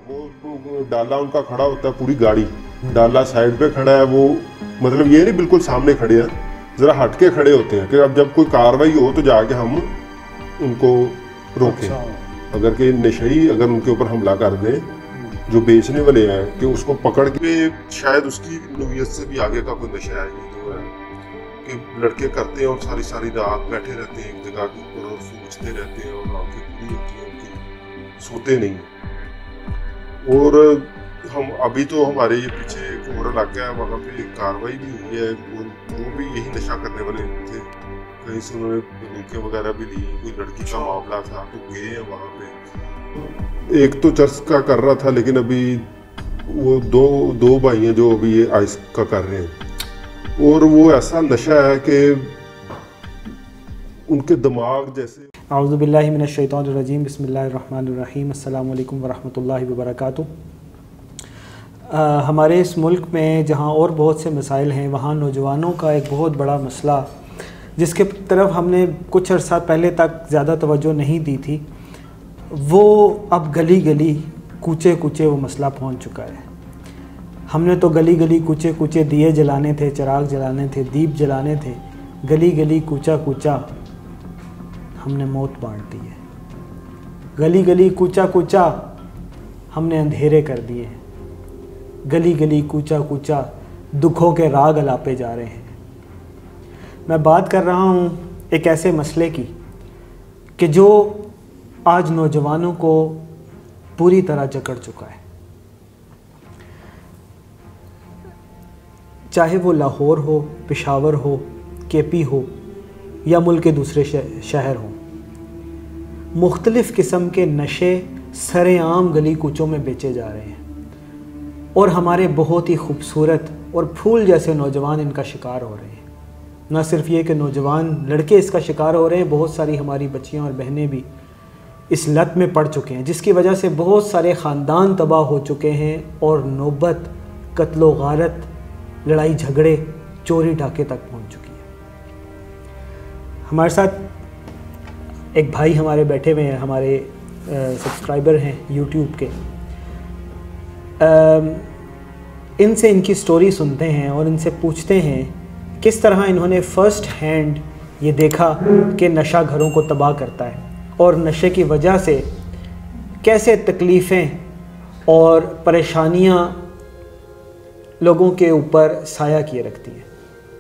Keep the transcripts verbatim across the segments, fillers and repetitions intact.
वो डाला उनका खड़ा होता है, पूरी गाड़ी डाला साइड पे खड़ा है, वो मतलब ये नहीं बिल्कुल सामने खड़े हैं, जरा हटके खड़े होते हैं कि अब जब कोई कार्रवाई हो तो जाके हम उनको रोकें। अच्छा। अगर कि नशई अगर उनके ऊपर हमला कर दें जो बेचने वाले हैं कि उसको पकड़ के, शायद उसकी नोयत से भी आगे का कोई नशा है जो है कि लड़के करते हैं और सारी सारी रात बैठे रहते हैं एक जगह के ऊपर और सोचते रहते हैं और आंखें खुली होती हैं उनकी, सोते नहीं। और हम अभी तो हमारे ये पीछे एक और इलाका है, वहाँ पे कार्रवाई भी हुई है, वो भी यही नशा करने वाले थे, कहीं से उन्होंने बंदूकें वगैरह भी ली, कोई लड़की का मामला था तो गए हैं वहाँ पे। एक तो चर्च का कर रहा था, लेकिन अभी वो दो दो भाई हैं जो अभी ये आइस का कर रहे हैं, और वो ऐसा नशा है कि उनके दिमाग जैसे। औज़ु बिल्लाहि मिनश शैतानिर रजीम, बिस्मिल्लाहिर रहमानिर रहीम, अस्सलामु अलैकुम वरहमतुल्लाहि वबरकातुहू। हमारे इस मुल्क में जहाँ और बहुत से मसाइल हैं, वहाँ नौजवानों का एक बहुत बड़ा मसला जिसके तरफ हमने कुछ अर्सा पहले तक ज़्यादा तवज्जो नहीं दी थी, वो अब गली गली कूचे कूचे वो मसला पहुंच चुका है। हमने तो गली गली कूचे कूचे दिए जलाने थे, चिराग जलाने थे, दीप जलाने थे, गली गली कूचा कूचा हमने मौत बांट दी है। गली गली कूचा कूचा हमने अंधेरे कर दिए हैं। गली गली कूचा कूचा दुखों के राग अलापे जा रहे हैं। मैं बात कर रहा हूँ एक ऐसे मसले की कि जो आज नौजवानों को पूरी तरह जकड़ चुका है। चाहे वो लाहौर हो, पेशावर हो, केपी हो या मुल्क के दूसरे शहर हो, मुख्तलिफ़ किस्म के नशे सरेआम गली कूचों में बेचे जा रहे हैं और हमारे बहुत ही खूबसूरत और फूल जैसे नौजवान इनका शिकार हो रहे हैं। न सिर्फ ये कि नौजवान लड़के इसका शिकार हो रहे हैं, बहुत सारी हमारी बच्चियां और बहनें भी इस लत में पड़ चुके हैं, जिसकी वजह से बहुत सारे ख़ानदान तबाह हो चुके हैं और नौबत कत्लो गारत, लड़ाई झगड़े, चोरी डाके तक पहुंच चुकी है। हमारे साथ एक भाई हमारे बैठे हुए हैं, हमारे सब्सक्राइबर हैं यूट्यूब के। आ, इनसे इनकी स्टोरी सुनते हैं और इनसे पूछते हैं किस तरह इन्होंने फ़र्स्ट हैंड ये देखा कि नशा घरों को तबाह करता है और नशे की वजह से कैसे तकलीफ़ें और परेशानियां लोगों के ऊपर साया किए रखती हैं।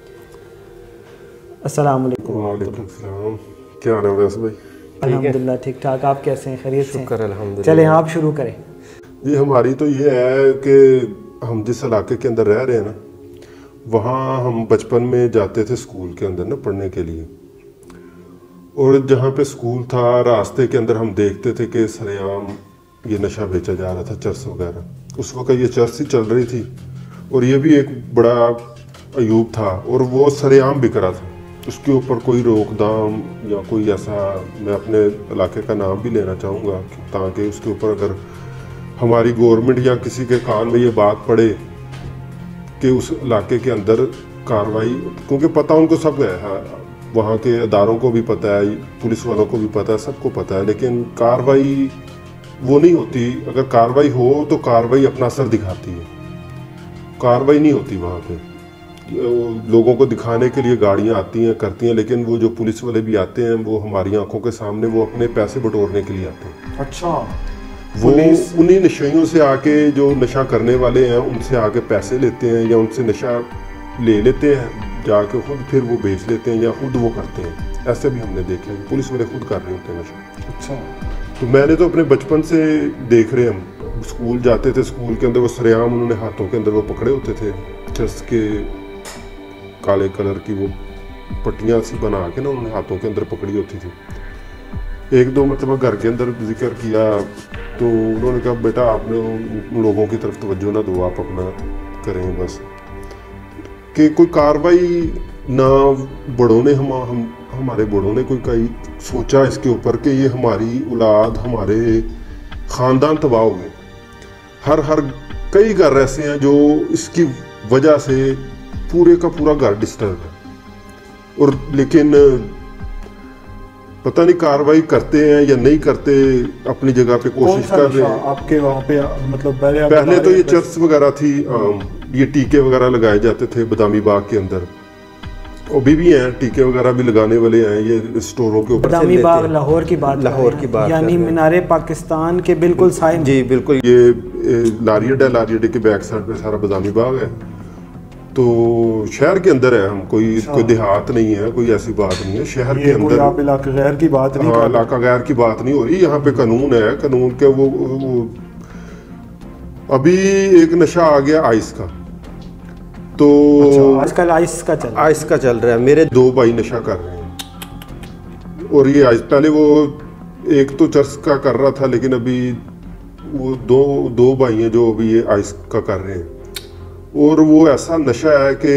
अस्सलाम वालेकुम। वालेकुम सलाम। क्या हाल है वैसे भाई? अल्हम्दुलिल्लाह ठीक ठाक। आप कैसे हैं? खैरियत से? शुक्र अल्हम्दुलिल्लाह। चलें आप शुरू करें। जी हमारी तो ये है कि हम जिस इलाके के अंदर रह रहे हैं ना, वहाँ हम बचपन में जाते थे स्कूल के अंदर ना पढ़ने के लिए, और जहाँ पे स्कूल था रास्ते के अंदर हम देखते थे कि सरेआम ये नशा बेचा जा रहा था, चर्स वगैरह। उस वक्त ये चर्स ही चल रही थी और ये भी एक बड़ा अयूब था और वो सरेआम बिक रहा था। उसके ऊपर कोई रोकदाम या कोई ऐसा, मैं अपने इलाके का नाम भी लेना चाहूँगा ताकि उसके ऊपर अगर हमारी गवर्नमेंट या किसी के कान में ये बात पड़े कि उस इलाके के अंदर कार्रवाई, क्योंकि पता उनको सब है, वहाँ के अदारों को भी पता है, पुलिस वालों को भी पता है, सबको पता है, लेकिन कार्रवाई वो नहीं होती। अगर कार्रवाई हो तो कार्रवाई अपना असर दिखाती है, कार्रवाई नहीं होती वहाँ पे। लोगों को दिखाने के लिए गाड़ियाँ आती हैं, करती हैं, लेकिन वो जो पुलिस वाले भी आते हैं वो हमारी आंखों के सामने वो अपने पैसे बटोरने के लिए आते हैं। अच्छा। वो उन्हीं नशेइयों से आके, जो नशा करने वाले हैं उनसे आके पैसे लेते हैं या उनसे नशा ले लेते हैं, जाके खुद फिर वो बेच लेते हैं या खुद वो करते हैं। ऐसे भी हमने देखे हैं, पुलिस वाले खुद कर रहे होते हैं नशा। अच्छा। तो मैंने तो अपने बचपन से देख रहे, हम स्कूल जाते थे, स्कूल के अंदर वो सरेआम उन्होंने हाथों के अंदर वो पकड़े होते थे, चर्स के काले कलर की वो पट्टियाँ सी बना के ना उन्होंने हाथों के अंदर पकड़ी होती थी। एक दो मतलब घर के अंदर जिक्र किया तो उन्होंने कहा बेटा आपने उन लोगों की तरफ तवज्जो ना दो, आप अपना करें बस, कि कोई कार्रवाई ना बड़ों ने हम, हम हमारे बड़ों ने कोई कई सोचा इसके ऊपर कि ये हमारी औलाद, हमारे ख़ानदान तबाह हो गए। हर हर कई घर ऐसे हैं जो इसकी वजह से पूरे का पूरा घर डिस्टर्ब है। और लेकिन पता नहीं कार्रवाई करते हैं या नहीं करते, अपनी जगह पे कोशिश कर रहे हैं। आपके वहाँ पे मतलब पहले पहले तो ये चर्च वगैरह थी, ये टीके वगैरह लगाए जाते थे बदामी बाग के अंदर, अभी भी हैं टीके वगैरह भी लगाने वाले हैं ये स्टोरों के ऊपर। बदामी बाग लाहौर की बात लाहौर की बात यानी मीनारे पाकिस्तान के बिल्कुल साए में। जी बिल्कुल। ये लारियड है, लारियड के बैक साइड पे सारा बदामी बाग है, तो शहर के अंदर है हम, कोई कोई देहात नहीं है, कोई ऐसी बात नहीं है, शहर के अंदर। आप इलाका गैर की बात नहीं, हाँ इलाका गैर की बात नहीं हो रही, यहाँ पे कानून है, कानून के वो, वो अभी एक नशा आ गया आइस का, तो अच्छा, आजकल आइस का चल आइस का चल रहा है। मेरे दो भाई नशा कर रहे हैं, और ये आइस पहले वो एक तो चर्च का कर रहा था, लेकिन अभी वो दो दो भाई हैं जो अभी ये आइस का कर रहे हैं, और वो ऐसा नशा है कि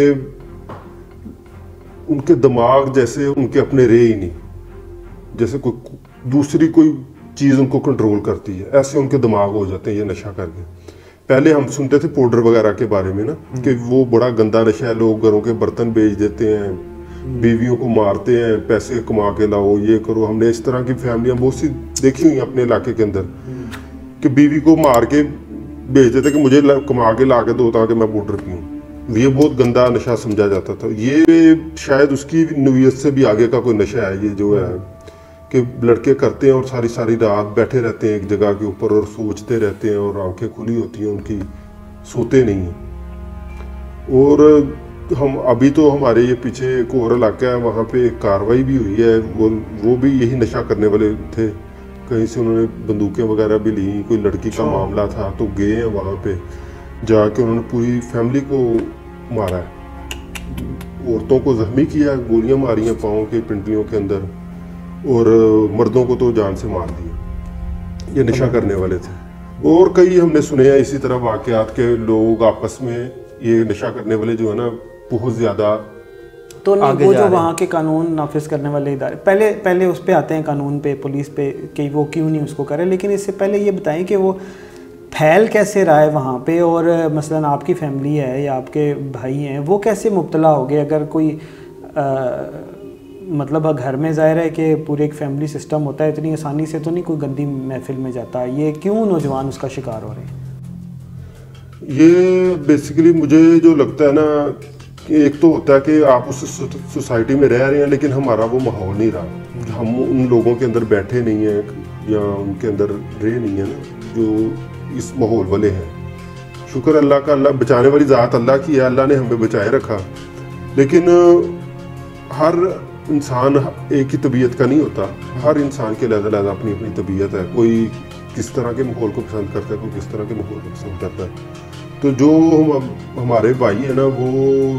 उनके दिमाग जैसे उनके अपने रहे ही नहीं, जैसे कोई दूसरी कोई चीज़ उनको कंट्रोल करती है, ऐसे उनके दिमाग हो जाते हैं ये नशा करके। पहले हम सुनते थे पाउडर वगैरह के बारे में ना, कि वो बड़ा गंदा नशा है, लोग घरों के बर्तन बेच देते हैं, बीवियों को मारते हैं, पैसे कमा के लाओ, ये करो। हमने इस तरह की फैमिलियां बहुत सी देखी हुई अपने इलाके के अंदर, कि बीवी को मार के बेच देते कि मुझे कमा के ला के दो ताकि मैं पाउडर पीऊँ। ये बहुत गंदा नशा समझा जाता था। ये शायद उसकी नवीयत से भी आगे का कोई नशा है, ये जो है कि लड़के करते हैं और सारी सारी रात बैठे रहते हैं एक जगह के ऊपर और सोचते रहते हैं, और आंखें खुली होती हैं उनकी, सोते नहीं हैं। और हम अभी तो हमारे ये पीछे एक और इलाका है, वहाँ पे एक कार्रवाई भी हुई है, वो वो भी यही नशा करने वाले थे, कहीं से उन्होंने बंदूकें वगैरह भी ली, कोई लड़की का मामला था, तो गए हैं वहाँ पे, जाके उन्होंने पूरी फैमिली को मारा है, औरतों को जख्मी किया, गोलियां मारी हैं पाँव के पिंडलियों के अंदर, और मर्दों को तो जान से मार दिया। ये नशा करने वाले थे। और कई हमने सुने हैं इसी तरह वाकयात के लोग आपस में, ये नशा करने वाले जो है ना बहुत ज़्यादा, तो नहीं, वो जो वहाँ के कानून नाफिज करने वाले इदारे पहले पहले उस पर आते हैं, कानून पे, पुलिस पे, कि वो क्यों नहीं उसको करे। लेकिन इससे पहले ये बताएं कि वो फैल कैसे रहा है वहाँ पे, और मसलन आपकी फैमिली है या आपके भाई हैं, वो कैसे मुब्तला हो गए। अगर कोई आ, मतलब घर में ज़ाहिर है कि पूरे एक फैमिली सिस्टम होता है, इतनी आसानी से तो नहीं कोई गंदी महफिल में जाता, ये क्यों नौजवान उसका शिकार हो रहे हैं? ये बेसिकली मुझे जो लगता है ना, कि एक तो होता है कि आप उस सोसाइटी में रह रहे हैं, लेकिन हमारा वो माहौल नहीं रहा, हम उन लोगों के अंदर बैठे नहीं हैं या उनके अंदर रहे नहीं है ना जो इस माहौल वाले हैं। शुक्र अल्लाह का, अल्लाह बचाने वाली ज़ात अल्लाह की है, अल्लाह ने हमें बचाए रखा। लेकिन हर इंसान एक ही तबीयत का नहीं होता, हर इंसान के अलग अलग अपनी अपनी तबीयत है, कोई किस तरह के माहौल को पसंद करता है, कोई किस तरह के माहौल को पसंद करता है। तो जो हम हमारे भाई है ना, वो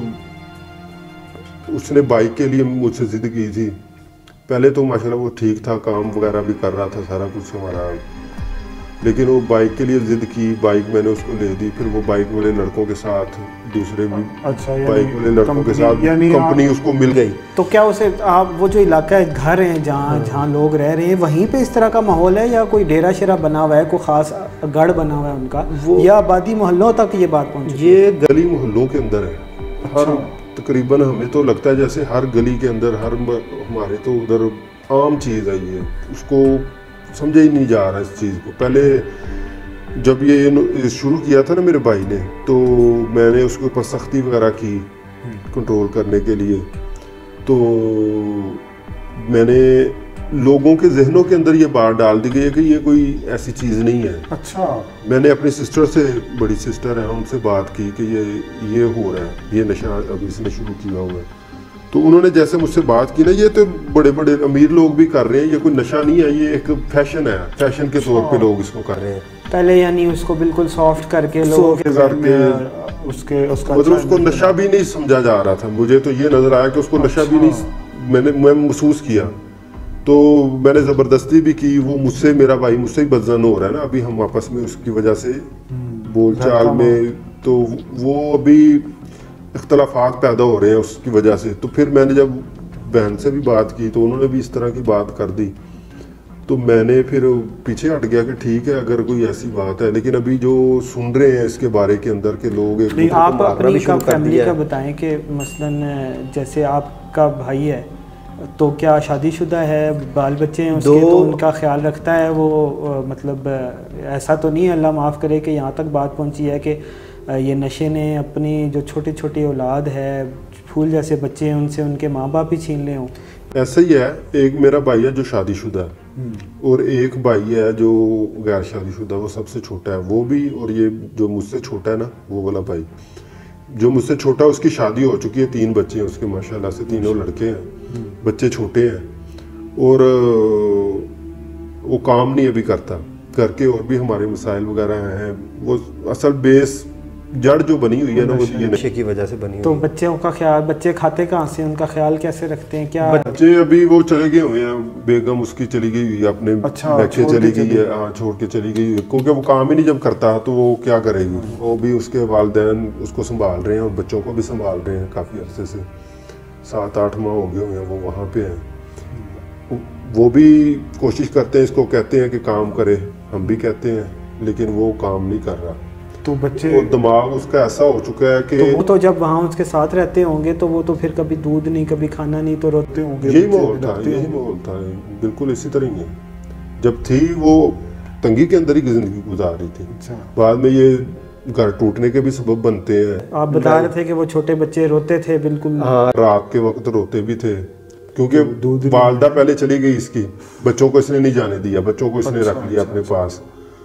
उसने बाइक के लिए मुझसे जिद की थी। पहले तो माशाल्लाह वो ठीक था, काम वगैरह भी कर रहा था, सारा कुछ हमारा, लेकिन वो बाइक के लिए जिद की, बाइक मैंने उसको ले दी। फिर वो बाइक वाले लड़कों के साथ, दूसरे भी अच्छा, बाइक वाले लड़कों के साथ कंपनी उसको मिल गई। तो क्या उसे आप वो जो इलाका है, घर है जहाँ जहाँ लोग रह रहे हैं, वहीं पे इस तरह का माहौल है, या कोई डेरा शेरा बना हुआ है, कोई खास गढ़ बना हुआ है उनका, या आबादी मोहल्लों तक ये बात पहुँची? ये गली मोहल्लों के अंदर है। हर तकरीबन हमें तो लगता है जैसे हर गली के अंदर, हर हमारे तो उधर आम चीज़ है ये, उसको समझा ही नहीं जा रहा इस चीज़ को। पहले जब ये शुरू किया था ना मेरे भाई ने, तो मैंने उसके ऊपर सख्ती वगैरह की कंट्रोल करने के लिए, तो मैंने लोगों के जहनों के अंदर ये बात डाल दी गई है कि ये कोई ऐसी चीज़ नहीं है। अच्छा, मैंने अपनी सिस्टर से, बड़ी सिस्टर है, उनसे बात की कि ये ये हो रहा है, ये नशा अभी इसने शुरू किया हुआ है। तो उन्होंने जैसे मुझसे बात की ना, ये तो बड़े बड़े अमीर लोग भी कर रहे हैं, ये कोई नशा नहीं है, ये एक फैशन है, फैशन के तौर पे लोग इसको कर रहे हैं। पहले यानी उसको बिल्कुल सॉफ्ट करके लोगों के करके उसके उसका मतलब उसको नशा भी नहीं समझा जा रहा था। मुझे तो ये नजर आया कि उसको नशा भी नहीं, मैंने मैं महसूस किया, तो मैंने ज़बरदस्ती भी की। वो मुझसे, मेरा भाई मुझसे ही बदजन हो रहा है ना अभी, हम आपस में उसकी वजह से बोलचाल में, तो वो अभी इख्तलाफात पैदा हो रहे हैं उसकी वजह से। तो फिर मैंने जब बहन से भी बात की, तो उन्होंने भी इस तरह की बात कर दी, तो मैंने फिर पीछे हट गया कि ठीक है अगर कोई ऐसी बात है। लेकिन अभी जो सुन रहे हैं इसके बारे के अंदर के लोग, नहीं, आप अपनी का फैमिली का बताएं कि मसलन जैसे आपका भाई है, तो क्या शादीशुदा है, बाल बच्चे हैं उसके, तो उनका ख्याल रखता है वो? मतलब ऐसा तो नहीं, अल्लाह माफ़ करे, कि यहाँ तक बात पहुँची है कि ये नशे ने अपनी जो छोटी छोटी औलाद है, फूल जैसे बच्चे हैं, उनसे उनके माँ बाप ही छीन ले हों? ऐसा ही है। एक मेरा भाई है जो शादीशुदा है और एक भाई है जो गैर शादीशुदा, वो सबसे छोटा है वो भी, और ये जो मुझसे छोटा है ना वो वाला भाई, जो मुझसे छोटा है उसकी शादी हो चुकी है, तीन बच्चे हैं उसके माशाल्लाह से, तीनों लड़के हैं, बच्चे छोटे हैं, और वो काम नहीं अभी करता। करके और भी हमारे मसाइल वगैरह हैं। वो असल बेस जड़ जो बनी हुई है ना वो ये नशे की वजह से बनी हुई। तो बच्चों का ख्याल, बच्चे खाते कहाँ से, उनका ख्याल कैसे रखते हैं? क्या बच्चे अभी वो चले गए हुए हैं, बेगम उसकी चली गई हुई है अपने, अच्छा, बैठे चली गई है, हाँ छोड़ के चली गई है, क्योंकि वो काम ही नहीं जब करता तो वो क्या करेगी। वो भी उसके वालिदैन उसको संभाल रहे हैं और बच्चों को भी संभाल रहे हैं काफ़ी अरसे से, सात आठ माह हो गए हुए हैं वो वहाँ पे हैं। वो भी कोशिश करते हैं, इसको कहते हैं कि काम करे, हम भी कहते हैं, लेकिन वो काम नहीं कर रहा। तो बच्चे, वो दिमाग उसका ऐसा हो चुका है कि तो वो तो जब वहाँ उसके साथ रहते होंगे तो वो तो फिर कभी दूध नहीं, कभी खाना नहीं, तो रोते होंगे। यही माहौल था, यही माहौल था, बिल्कुल इसी तरह ही है। जब थी वो तंगी के अंदर ही जिंदगी गुजार रही थी। अच्छा। बाद में ये घर टूटने के भी सबब बनते हैं। आप बता रहे थे कि वो छोटे बच्चे रोते थे बिल्कुल। हाँ, रात के वक्त रोते भी थे, क्योंकि वालदा पहले चली गई इसकी, बच्चों को इसने नहीं जाने दिया, बच्चों को इसने रख लिया अपने पास।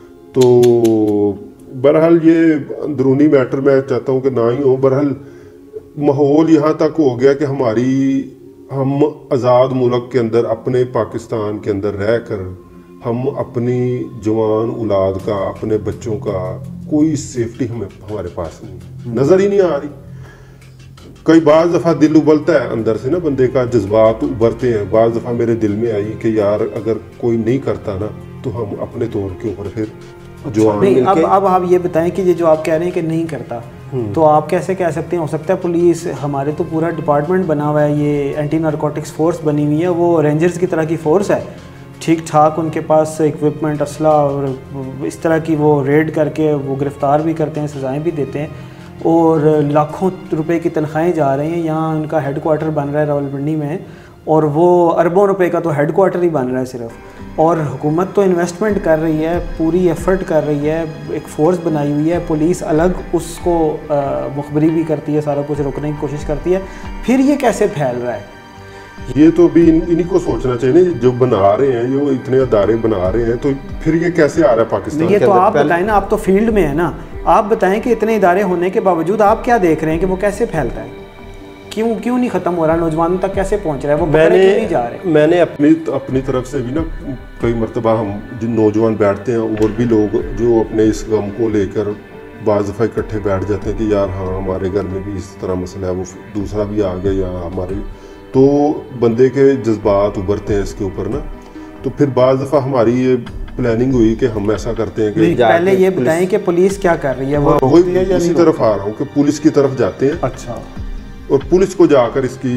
तो बहरहाल ये अंदरूनी मैटर मैं चाहता हूँ कि ना ही हो। बहरहाल माहौल यहाँ तक हो गया कि हमारी, हम आज़ाद मुल्क के अंदर, अपने पाकिस्तान के अंदर रहकर हम अपनी जवान औलाद का, अपने बच्चों का कोई सेफ्टी हमें हमारे पास नहीं, नज़र ही नहीं आ रही। कई बार दफ़ा दिल उबलता है अंदर से ना, बंदे का जज्बात उभरते हैं। बाज़ दफ़ा मेरे दिल में आई कि यार अगर कोई नहीं करता ना तो हम अपने तौर के ऊपर फिर जो नहीं, अब अब आप ये बताएं कि ये जो आप कह रहे हैं कि नहीं करता, तो आप कैसे कह सकते हैं? हो सकता है पुलिस, हमारे तो पूरा डिपार्टमेंट बना हुआ है, ये एंटी नारकोटिक्स फोर्स बनी हुई है, वो रेंजर्स की तरह की फोर्स है, ठीक ठाक उनके पास इक्विपमेंट, असला और इस तरह की, वो रेड करके वो गिरफ्तार भी करते हैं, सजाएं भी देते हैं, और लाखों रुपए की तनख्वाहें जा रही हैं। यहाँ उनका हेडक्वार्टर बन रहा है रावलपिंडी में, और वो अरबों रुपए का तो हेडक्वार्टर ही बन रहा है सिर्फ। और हुकूमत तो इन्वेस्टमेंट कर रही है, पूरी एफर्ट कर रही है, एक फ़ोर्स बनाई हुई है, पुलिस अलग उसको मुखबरी भी करती है, सारा कुछ रोकने की कोशिश करती है। फिर ये कैसे फैल रहा है? ये तो भी इन, इन्हीं को सोचना चाहिए ना, जो बना रहे हैं, जो इतने अदारे बना रहे हैं, तो फिर ये कैसे आ रहा है पाकिस्तान? ये तो आप बताएं ना, आप तो फील्ड में है ना, आप बताएं कि इतने इदारे होने के बावजूद आप क्या देख रहे हैं कि वो कैसे फैलता है? क्यों क्यों नहीं ख़त्म हो रहा? नौजवानों तक कैसे पहुंच रहा है? वो मैंने क्यों नहीं जा रहे? मैंने अपनी अपनी तरफ से भी ना कई मरतबा, हम जिन नौजवान बैठते हैं और भी लोग जो अपने इस गम को लेकर बाज़ दफ़ा इकट्ठे बैठ जाते हैं कि यार हाँ हमारे घर में भी इस तरह मसला है, वो दूसरा भी आ गया या हमारे, तो बंदे के जज्बात उभरते हैं इसके ऊपर ना। तो फिर बाज़ दफ़ा हमारी ये प्लानिंग हुई कि हम ऐसा करते हैं कि पहले ये बताएं कि पुलिस क्या कर रही है? वो वही इसी तरफ आ रहा हूँ कि पुलिस की तरफ जाते हैं। अच्छा। और पुलिस को जाकर इसकी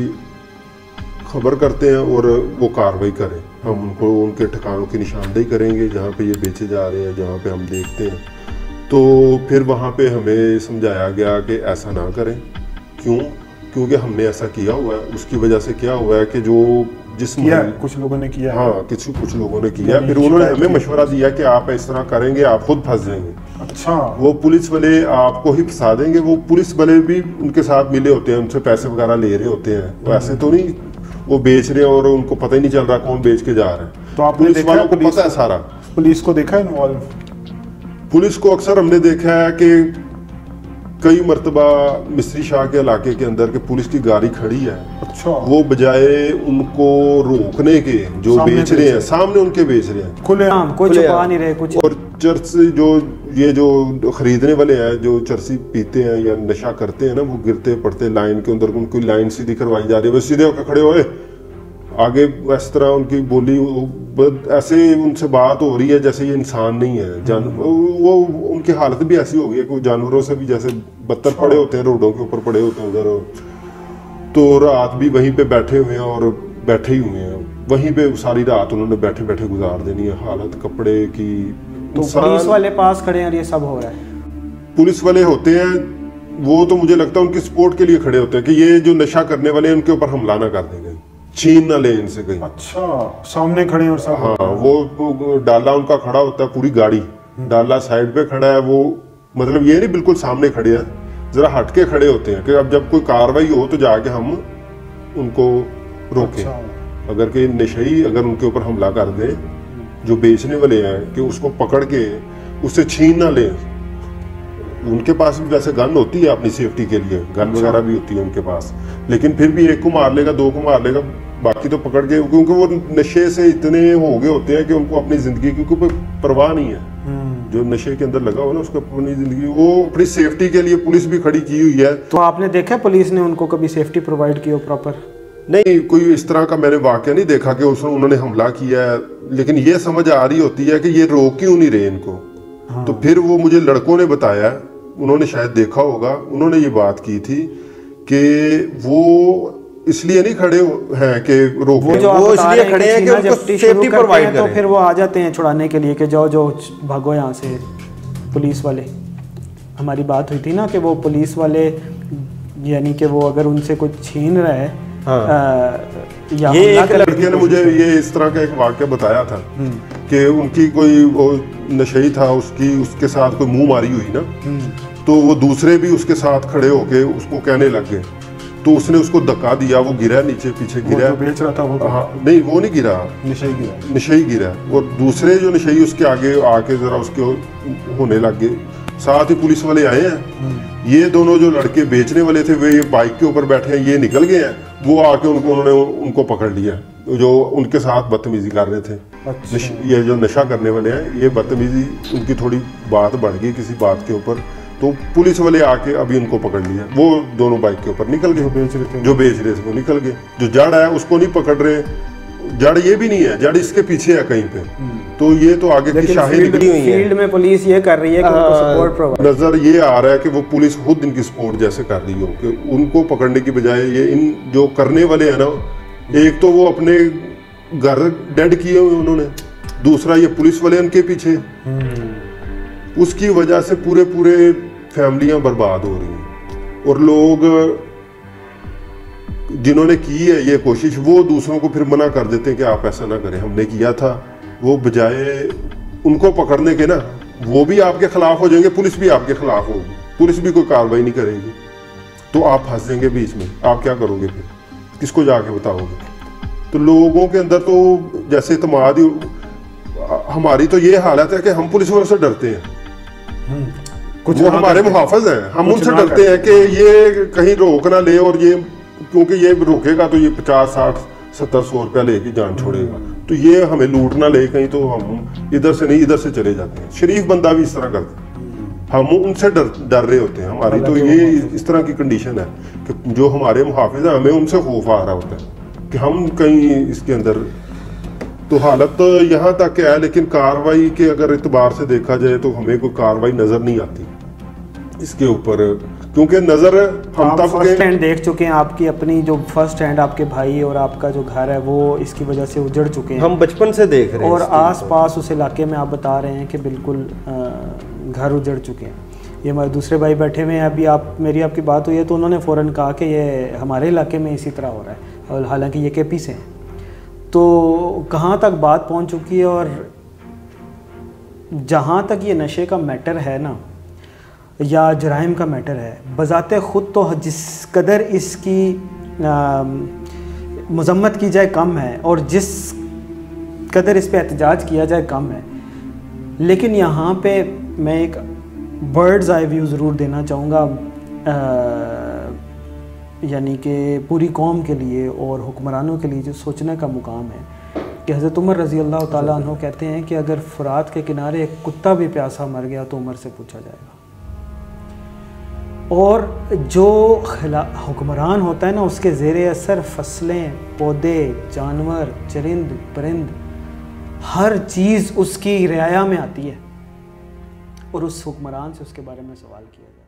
खबर करते हैं और वो कार्रवाई करें। हम उनको उनके ठिकानों की निशानदेही करेंगे जहाँ पे ये बेचे जा रहे हैं, जहाँ पे हम देखते हैं। तो फिर वहाँ पे हमें समझाया गया कि ऐसा ना करें। क्यों? क्योंकि हमने ऐसा किया हुआ है। उसकी वजह से क्या हुआ है कि जो जिस कुछ लोगों ने किया, हाँ कुछ कुछ लोगों ने किया, फिर उन्होंने हमें मशवरा दिया कि आप इस तरह करेंगे आप खुद फंस जाएंगे। अच्छा। वो पुलिस वाले आपको ही फंसा देंगे। वो पुलिस वाले भी उनके साथ मिले होते हैं, उनसे पैसे वगैरह ले रहे होते हैं। वो ऐसे तो नहीं वो बेच रहे हैं और उनको पता ही नहीं चल रहा कौन बेच के जा रहा है। तो आपने पुलिस वालों को पता है सारा। पुलिस को देखा है इन्वॉल्व? पुलिस को अक्सर हमने देखा है कि कई मरतबा मिस्री शाह के इलाके के अंदर के पुलिस की गाड़ी खड़ी है। अच्छा। वो बजाय उनको रोकने के जो बेच रहे हैं, सामने उनके बेच रहे हैं खुले आम, कोई छुपा नहीं रहे कुछ। और चर्च जो ये जो खरीदने वाले हैं, जो चरसी पीते हैं या नशा करते हैं ना, वो गिरते पड़ते लाइन के अंदर, उनको लाइन सीधी करवाई जा रही है, बस सीधे होकर खड़े हुए आगे, इस तरह उनकी बोली, ऐसे उनसे बात हो रही है जैसे ये इंसान नहीं है। जान वो उनकी हालत भी ऐसी हो गई है कि वो जानवरों से भी जैसे बदतर पड़े होते हैं, रोडों के ऊपर पड़े होते हैं उधर। तो रात भी वहीं पे बैठे हुए हैं और बैठे ही हुए हैं वहीं पे, सारी रात उन्होंने बैठे बैठे गुजार देनी है। हालत कपड़े की। तो पुलिस वाले पास खड़े हैं और ये सब हो रहा है। पुलिस वाले होते हैं वो तो मुझे लगता है उनकी सपोर्ट के लिए खड़े होते हैं कि ये जो नशा करने वाले हैं उनके ऊपर हमला ना कर देंगे। छीन ना ले इनसे कहीं। अच्छा, सामने खड़े हैं और सब। हाँ, वो, वो डाला उनका खड़ा होता है, पूरी गाड़ी डाला साइड पे खड़ा है, वो मतलब ये नहीं बिल्कुल सामने खड़े हैं, जरा हटके खड़े होते हैं कि अब जब कोई कार्रवाई हो तो जाके हम उनको रोकें। अच्छा। अगर कि नशई अगर उनके ऊपर हमला कर दे, जो बेचने वाले हैं, कि उसको पकड़ के उससे छीन ना ले। उनके पास भी वैसे गन होती है अपनी सेफ्टी के लिए, गन अच्छा। वगैरह भी होती है उनके पास, लेकिन फिर भी एक को मार लेगा, दो को मार लेगा, बाकी तो पकड़ के, क्योंकि वो नशे से इतने हो गए होते हैं कि उनको अपनी जिंदगी की कोई परवाह नहीं है। जो नशे के अंदर लगा हो ना, उसको अपनी जिंदगी, वो अपनी सेफ्टी के लिए पुलिस भी खड़ी की हुई है। तो आपने देखा पुलिस ने उनको कभी सेफ्टी प्रोवाइड की हो प्रॉपर? नहीं, कोई इस तरह का मैंने वाकया नहीं देखा कि उसने उन्होंने हमला किया है, लेकिन ये समझ आ रही होती है कि ये रोक क्यों नहीं रहे इनको। हाँ। तो फिर वो मुझे लड़कों ने बताया, उन्होंने शायद देखा होगा, उन्होंने ये बात की थी कि वो इसलिए नहीं खड़े हैं कि रोक, वो, जो वो इसलिए खड़े हैं कि उनको सेफ्टी प्रोवाइड करें, तो फिर वो आ जाते हैं छुड़ाने के लिए कि जाओ जाओ भागो यहाँ से। पुलिस वाले, हमारी बात हुई थी ना कि वो पुलिस वाले, यानी कि वो अगर उनसे कुछ छीन रहा है। हाँ। आ, या ये एक लड़के ने मुझे ये इस तरह का एक वाक्य बताया था कि उनकी कोई वो नशई था, उसकी उसके साथ कोई मुंह मारी हुई ना, तो वो दूसरे भी उसके साथ खड़े होके उसको कहने लग गए, तो उसने उसको धक्का दिया, वो गिरा नीचे, पीछे गिरा। वो जो बेच रहा था वो? हाँ, नहीं वो नहीं गिरा, नशई गिरा। नशई गिरा, और दूसरे जो नशई उसके आगे आके जरा उसके होने लग गए। साथ ही पुलिस वाले आए हैं, ये दोनों जो लड़के बेचने वाले थे, वे ये बाइक के ऊपर बैठे हैं, ये निकल गए हैं, वो आके उनको उन्होंने उनको पकड़ लिया, जो उनके साथ बदतमीजी कर रहे थे। अच्छा। ये जो नशा करने वाले हैं, ये बदतमीजी, उनकी थोड़ी बात बढ़ गई किसी बात के ऊपर, तो पुलिस वाले आके अभी उनको पकड़ लिया। वो दोनों बाइक के ऊपर निकल गए, जो बेच रहे थे जो बेच रहे थे वो निकल गए। जो जड़ है उसको नहीं पकड़ रहे, जड़ ये भी नहीं है, जड़ इसके पीछे है कहीं पे, तो ये तो आगे की शाही निकली हुई है। फील्ड में पुलिस ये कर रही है कि उनको सपोर्ट प्रोवाइड, नजर ये आ रहा है कि वो पुलिस खुद इनकी सपोर्ट जैसे कर रही हो, कि उनको पकड़ने की बजाय ये इन जो करने वाले हैं ना, एक तो वो अपने घर डेड किए हुए उन्होंने, दूसरा ये पुलिस वाले उनके पीछे, उसकी वजह से पूरे पूरे फैमिलियां बर्बाद हो रही हैं। और लोग जिन्होंने की है ये कोशिश, वो दूसरों को फिर मना कर देते हैं कि आप ऐसा ना करें, हमने किया था। वो बजाय उनको पकड़ने के ना, वो भी आपके खिलाफ हो जाएंगे, पुलिस भी आपके खिलाफ होगी, पुलिस भी कोई कार्रवाई नहीं करेगी, तो आप फंस जाएंगे बीच में। आप क्या करोगे फिर, किसको जाके बताओगे? तो लोगों के अंदर तो जैसे इत्मीनाद ही, हमारी तो ये हालत है कि हम पुलिस वालों से डरते हैं, कुछ वो हमारे मुहाफिज हैं, हम उनसे डरते हैं कि ये कहीं रोक ना ले, और ये क्योंकि ये रोकेगा तो ये पचास साठ सत्तर सौ रुपया लेके जान छोड़ेगा, तो ये हमें लूट ना ले कहीं, तो हम इधर से नहीं इधर से चले जाते हैं। शरीफ बंदा भी इस तरह करता है, हम उनसे डर डर रहे होते हैं। हमारी तो ये इस तरह की कंडीशन है कि जो हमारे मुहाफिज हैं, हमें उनसे खौफ आ रहा होता है कि हम कहीं इसके अंदर, तो हालत तो यहाँ तक है। लेकिन कार्रवाई के अगर इतबार से देखा जाए तो हमें कोई कार्रवाई नजर नहीं आती इसके ऊपर, क्योंकि नजर हम आप तब फर्स्ट हैंड देख चुके हैं, आपकी अपनी जो फर्स्ट हैंड आपके भाई और आपका जो घर है वो इसकी वजह से उजड़ चुके हैं, हम बचपन से देख रहे हैं, और आस पास उस इलाके में आप बता रहे हैं कि बिल्कुल घर उजड़ चुके हैं। ये हमारे दूसरे भाई बैठे हुए हैं, अभी आप मेरी आपकी बात हुई है तो उन्होंने फ़ौरन कहा कि ये हमारे इलाके में इसी तरह हो रहा है, और हालांकि ये के पी से हैं। तो कहाँ तक बात पहुँच चुकी है, और जहाँ तक ये नशे का मैटर है ना, या जराइम का मैटर है, बज़ाते ख़ुद तो जिस कदर इसकी मज़म्मत की जाए कम है, और जिस कदर इस पे एहतजाज किया जाए कम है, लेकिन यहाँ पे मैं एक बर्ड्स आई व्यू ज़रूर देना चाहूँगा, यानी कि पूरी कौम के लिए और हुक्मरानों के लिए जो सोचने का मुकाम है कि हज़रत उमर रज़ी अल्लाह ताला अन्हु कहते हैं कि अगर फ़ुरात के किनारे एक कुत्ता भी प्यासा मर गया तो उमर से पूछा जाएगा। और जो हुक्मरान होता है ना, उसके ज़ेरे असर फसलें, पौधे, जानवर, चरिंद परिंद, हर चीज़ उसकी रियाया में आती है, और उस हुक्मरान से उसके बारे में सवाल किया जाए।